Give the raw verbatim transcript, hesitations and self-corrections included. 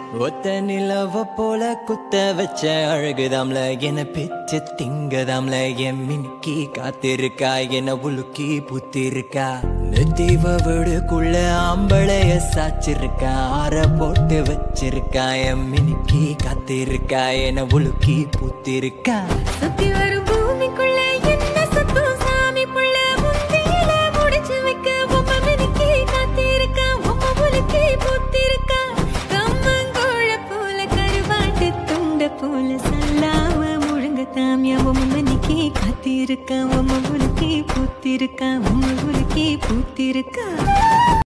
ஒத்த நிலவ போல குத்த வச்ச அழகுதாம்ல என பிச்ச திங்கதாம்ல என் மினிக்கி காத்திருக்கா என உலுக்கி புத்திருக்கா நெத்திவ வீடுக்குள்ள ஆம்பளைய சாச்சிருக்கா ஆற போட்டு வச்சிருக்கா என் மினிக்கி காத்திருக்கா என உலுக்கி புத்திருக்கா சுத்தி வரும் பூமிக்குள்ள என்ன சத்தம் சாமி புள்ள முந்தியில முடிச்சு வைக்க உம்ம மினிக்கி காத்திருக்கா உம்ம உலுக்கி புத்திருக்கா கம்மங்கோழ போல கருவாட்டு துண்ட போல சல்லாம முழுங்க தாமியா உம்ம மினிக்கி காத்திருக்கா உம்ம உலுக்கி புத்திருக்கா உம்ம உலுக்கி புத்திருக்கா